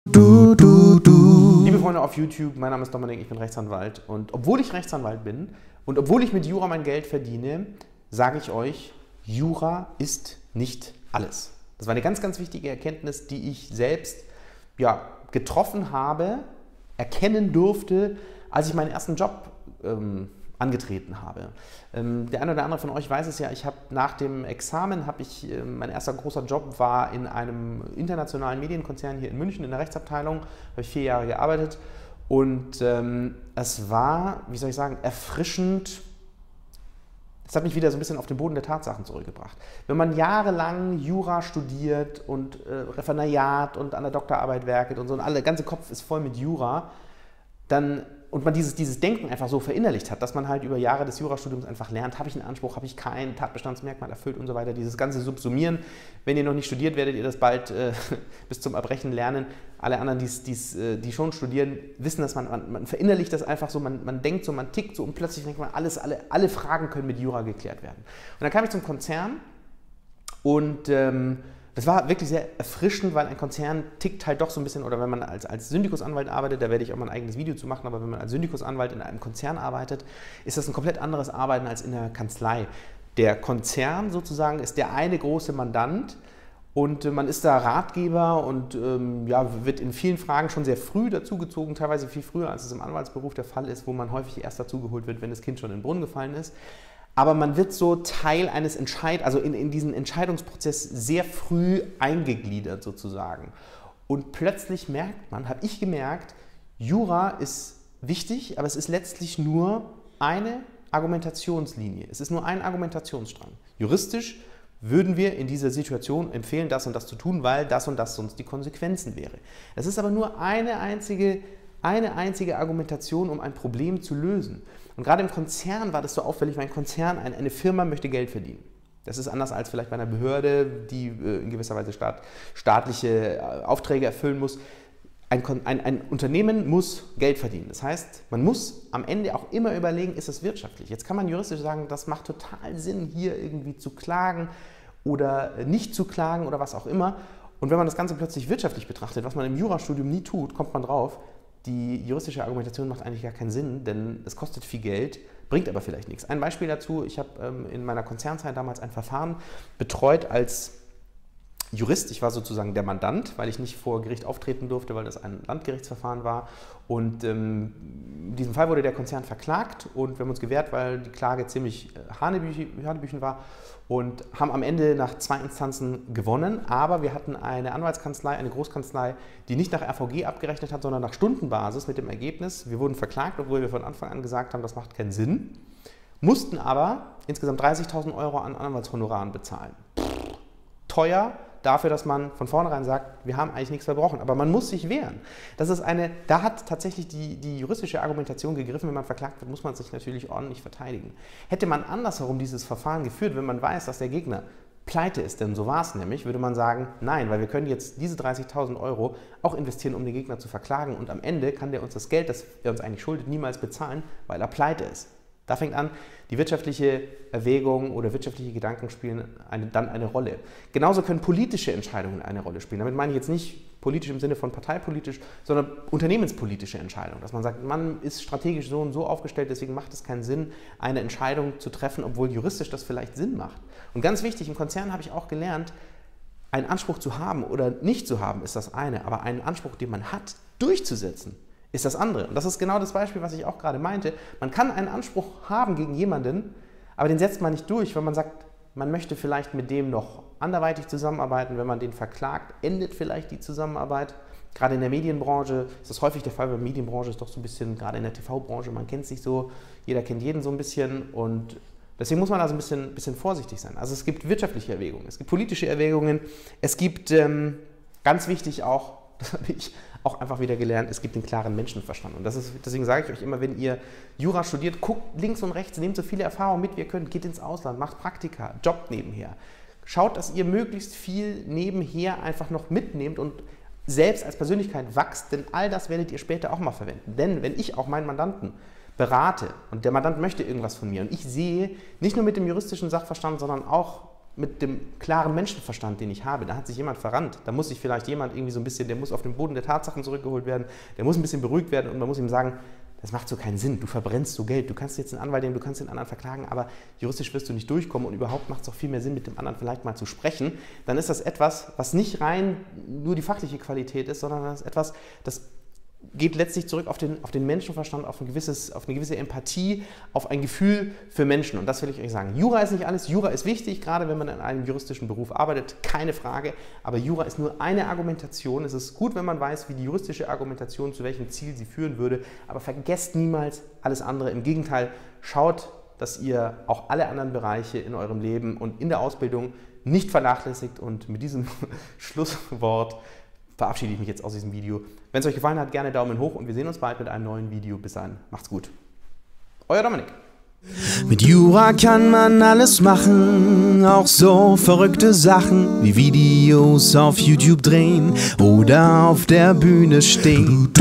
Liebe Freunde auf YouTube, mein Name ist Dominik, ich bin Rechtsanwalt und obwohl ich Rechtsanwalt bin und obwohl ich mit Jura mein Geld verdiene, sage ich euch, Jura ist nicht alles. Das war eine ganz, ganz wichtige Erkenntnis, die ich selbst getroffen habe, erkennen durfte, als ich meinen ersten Job angetreten habe. Der eine oder andere von euch weiß es ja, ich habe nach dem Examen, mein erster großer Job war in einem internationalen Medienkonzern hier in München in der Rechtsabteilung, habe ich 4 Jahre gearbeitet und es war, wie soll ich sagen, erfrischend. Das hat mich wieder so ein bisschen auf den Boden der Tatsachen zurückgebracht. Wenn man jahrelang Jura studiert und Referendariat und an der Doktorarbeit werkelt und so, und der ganze Kopf ist voll mit Jura, und man dieses Denken einfach so verinnerlicht hat, dass man halt über Jahre des Jurastudiums einfach lernt, habe ich einen Anspruch, habe ich kein Tatbestandsmerkmal erfüllt und so weiter, dieses ganze Subsumieren. Wenn ihr noch nicht studiert, werdet ihr das bald bis zum Erbrechen lernen. Alle anderen, die schon studieren, wissen, dass man verinnerlicht das einfach so, man denkt so, man tickt so und plötzlich denkt man, alle Fragen können mit Jura geklärt werden. Und dann kam ich zum Konzern und das war wirklich sehr erfrischend, weil ein Konzern tickt halt doch so ein bisschen, oder wenn man als Syndikusanwalt arbeitet, da werde ich auch mal ein eigenes Video zu machen, aber wenn man als Syndikusanwalt in einem Konzern arbeitet, ist das ein komplett anderes Arbeiten als in der Kanzlei. Der Konzern sozusagen ist der eine große Mandant und man ist da Ratgeber und wird in vielen Fragen schon sehr früh dazugezogen, teilweise viel früher, als es im Anwaltsberuf der Fall ist, wo man häufig erst dazugeholt wird, wenn das Kind schon in den Brunnen gefallen ist. Aber man wird so Teil eines in diesen Entscheidungsprozess sehr früh eingegliedert sozusagen. Und plötzlich merkt man, habe ich gemerkt, Jura ist wichtig, aber es ist letztlich nur eine Argumentationslinie. Es ist nur ein Argumentationsstrang. Juristisch würden wir in dieser Situation empfehlen, das und das zu tun, weil das und das sonst die Konsequenzen wäre. Es ist aber nur eine einzige Argumentation, um ein Problem zu lösen. Und gerade im Konzern war das so auffällig, weil ein Konzern, eine Firma möchte Geld verdienen. Das ist anders als vielleicht bei einer Behörde, die in gewisser Weise staatliche Aufträge erfüllen muss. Ein Unternehmen muss Geld verdienen. Das heißt, man muss am Ende auch immer überlegen, ist es wirtschaftlich? Jetzt kann man juristisch sagen, das macht total Sinn, hier irgendwie zu klagen oder nicht zu klagen oder was auch immer. Und wenn man das Ganze plötzlich wirtschaftlich betrachtet, was man im Jurastudium nie tut, kommt man drauf, die juristische Argumentation macht eigentlich gar keinen Sinn, denn es kostet viel Geld, bringt aber vielleicht nichts. Ein Beispiel dazu, ich habe in meiner Konzernzeit damals ein Verfahren betreut als Jurist. Ich war sozusagen der Mandant, weil ich nicht vor Gericht auftreten durfte, weil das ein Landgerichtsverfahren war. Und in diesem Fall wurde der Konzern verklagt und wir haben uns gewehrt, weil die Klage ziemlich hanebüchen war und haben am Ende nach 2 Instanzen gewonnen. Aber wir hatten eine Anwaltskanzlei, eine Großkanzlei, die nicht nach RVG abgerechnet hat, sondern nach Stundenbasis mit dem Ergebnis, wir wurden verklagt, obwohl wir von Anfang an gesagt haben, das macht keinen Sinn, mussten aber insgesamt 30.000 € an Anwaltshonoraren bezahlen. Teuer. Dafür, dass man von vornherein sagt, wir haben eigentlich nichts verbrochen, aber man muss sich wehren. Da hat tatsächlich die juristische Argumentation gegriffen, wenn man verklagt wird, muss man sich natürlich ordentlich verteidigen. Hätte man andersherum dieses Verfahren geführt, wenn man weiß, dass der Gegner pleite ist, denn so war es nämlich, würde man sagen, nein, weil wir können jetzt diese 30.000 € auch investieren, um den Gegner zu verklagen und am Ende kann der uns das Geld, das er uns eigentlich schuldet, niemals bezahlen, weil er pleite ist. Da fängt an, die wirtschaftliche Erwägung oder wirtschaftliche Gedanken spielen dann eine Rolle. Genauso können politische Entscheidungen eine Rolle spielen. Damit meine ich jetzt nicht politisch im Sinne von parteipolitisch, sondern unternehmenspolitische Entscheidungen. Dass man sagt, man ist strategisch so und so aufgestellt, deswegen macht es keinen Sinn, eine Entscheidung zu treffen, obwohl juristisch das vielleicht Sinn macht. Und ganz wichtig, im Konzern habe ich auch gelernt, einen Anspruch zu haben oder nicht zu haben, ist das eine, aber einen Anspruch, den man hat, durchzusetzen, ist das andere. Und das ist genau das Beispiel, was ich auch gerade meinte. Man kann einen Anspruch haben gegen jemanden, aber den setzt man nicht durch, weil man sagt, man möchte vielleicht mit dem noch anderweitig zusammenarbeiten. Wenn man den verklagt, endet vielleicht die Zusammenarbeit. Gerade in der Medienbranche ist das häufig der Fall, weil die Medienbranche ist doch so ein bisschen, gerade in der TV-Branche, man kennt sich so, jeder kennt jeden so ein bisschen und deswegen muss man da so ein bisschen vorsichtig sein. Also es gibt wirtschaftliche Erwägungen, es gibt politische Erwägungen, es gibt ganz wichtig auch, das habe ich auch einfach wieder gelernt, es gibt den klaren Menschenverstand. Und deswegen sage ich euch immer, wenn ihr Jura studiert, guckt links und rechts, nehmt so viele Erfahrungen mit, wie ihr könnt, geht ins Ausland, macht Praktika, jobbt nebenher. Schaut, dass ihr möglichst viel nebenher einfach noch mitnehmt und selbst als Persönlichkeit wächst, denn all das werdet ihr später auch mal verwenden. Denn wenn ich auch meinen Mandanten berate und der Mandant möchte irgendwas von mir und ich sehe nicht nur mit dem juristischen Sachverstand, sondern auch mit dem klaren Menschenverstand, den ich habe. Da hat sich jemand verrannt. Da muss sich vielleicht jemand irgendwie so ein bisschen, der muss auf den Boden der Tatsachen zurückgeholt werden, der muss ein bisschen beruhigt werden und man muss ihm sagen, das macht so keinen Sinn, du verbrennst so Geld, du kannst jetzt einen Anwalt nehmen, du kannst den anderen verklagen, aber juristisch wirst du nicht durchkommen und überhaupt macht es auch viel mehr Sinn, mit dem anderen vielleicht mal zu sprechen. Dann ist das etwas, was nicht rein nur die fachliche Qualität ist, sondern das ist etwas, das geht letztlich zurück auf den Menschenverstand, auf eine gewisse Empathie, auf ein Gefühl für Menschen. Und das will ich euch sagen. Jura ist nicht alles. Jura ist wichtig, gerade wenn man in einem juristischen Beruf arbeitet, keine Frage. Aber Jura ist nur eine Argumentation. Es ist gut, wenn man weiß, wie die juristische Argumentation, zu welchem Ziel sie führen würde. Aber vergesst niemals alles andere. Im Gegenteil, schaut, dass ihr auch alle anderen Bereiche in eurem Leben und in der Ausbildung nicht vernachlässigt. Und mit diesem Schlusswort verabschiede ich mich jetzt aus diesem Video. Wenn es euch gefallen hat, gerne Daumen hoch und wir sehen uns bald mit einem neuen Video. Bis dahin, macht's gut. Euer Dominik. Mit Jura kann man alles machen, auch so verrückte Sachen wie Videos auf YouTube drehen oder auf der Bühne stehen.